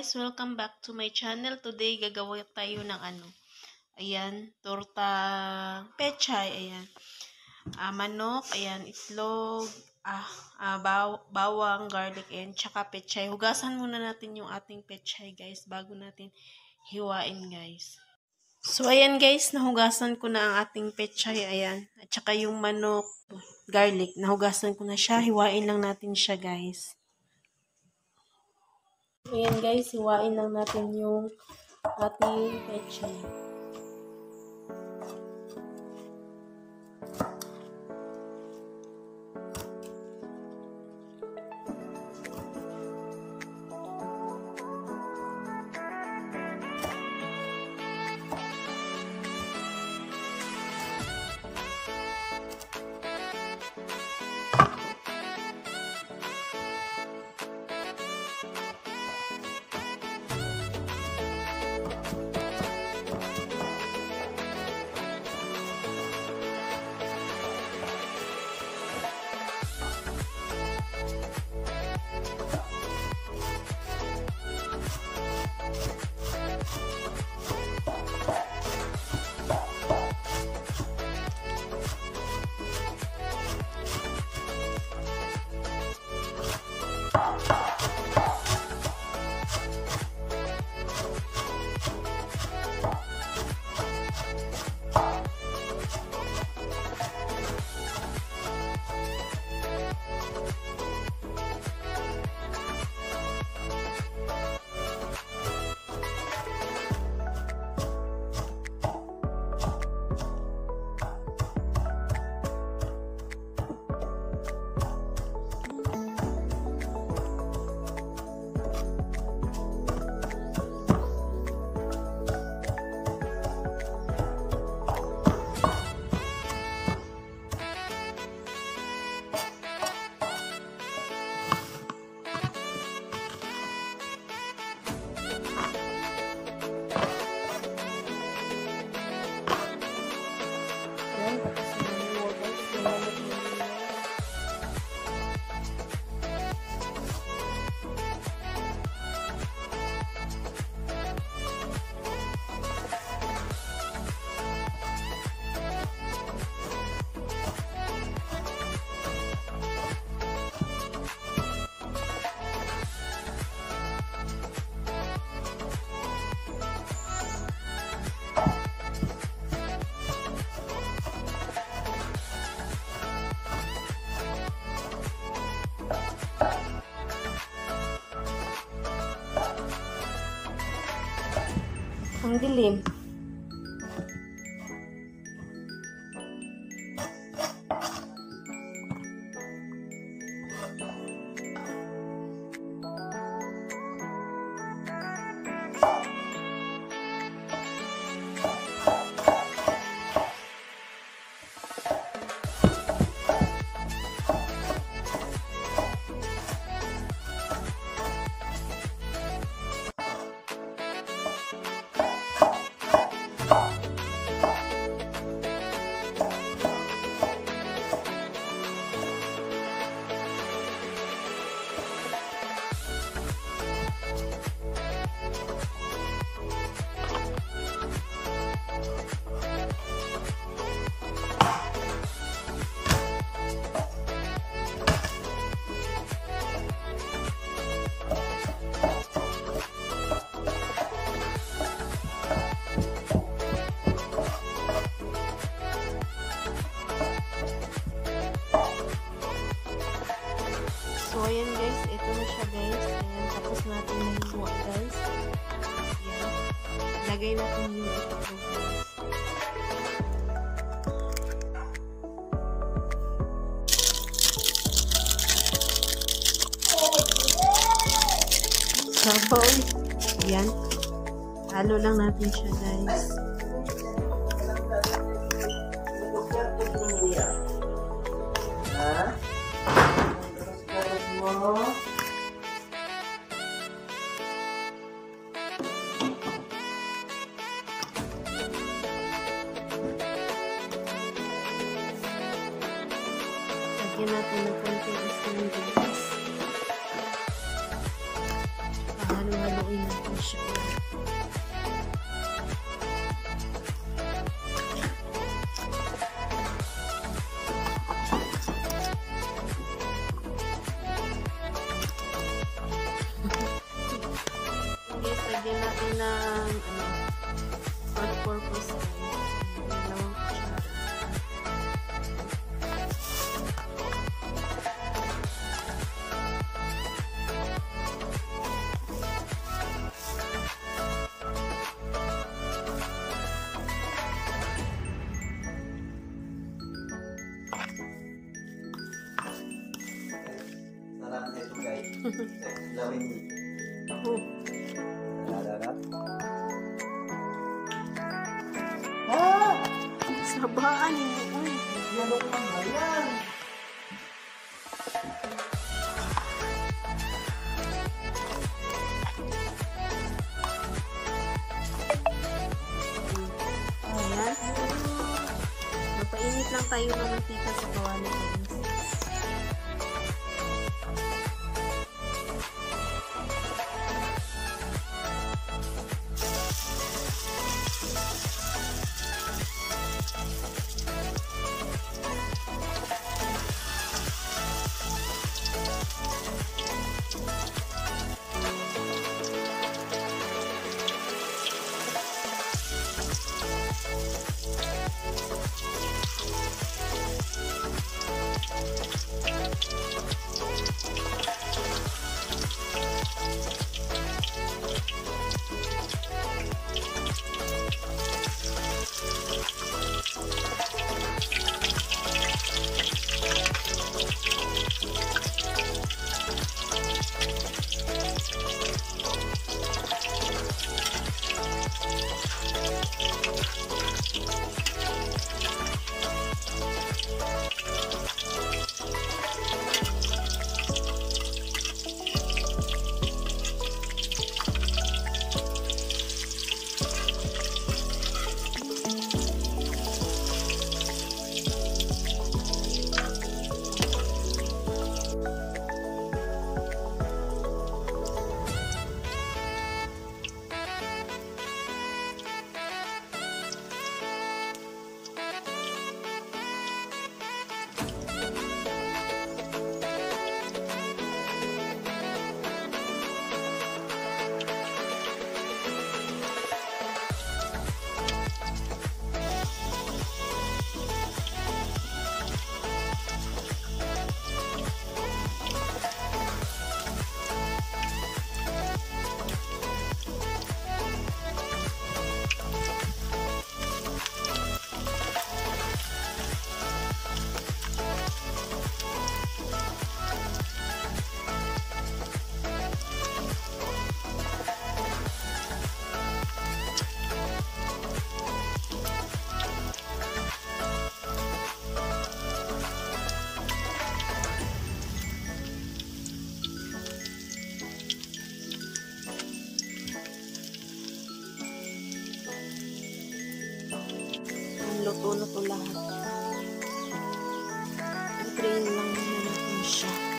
guys, welcome back to my channel. Today gagawa tayo ng ayan, torta pechay, ayan. Manok, ayan, itlog, bawang, garlic, and tsaka pechay. Hugasan muna natin yung ating pechay, guys, bago natin hiwain, guys. So, ayan, guys, nahugasan ko na ang ating pechay, ayan. At tsaka yung manok, garlic, nahugasan ko na siya. Hiwain lang natin siya, guys. Ayan, guys, hiwain lang natin yung ating pechay. Ang dilim. So, ayan guys, ito na siya guys. Ayan, tapos natin mahiwa guys. Ayan. Lagay natin yung itlog guys. Sabaw. Ayan. Halo lang natin siya guys. Lagyan natin ng konti asin guys. Halo-halo Haluin natin siya. Guys, lagyan natin ng all-purpose guys. Dalawang kutsara. Sarap na ito guys. Lawin mo. Oh. Dararap. Sabaan hindi ko eh. Yan ako ng bayan. Ayan. Mapainit lang tayo ng mantika sa kawali guys. Luto na to lahat. I-drain lang muna natin siya.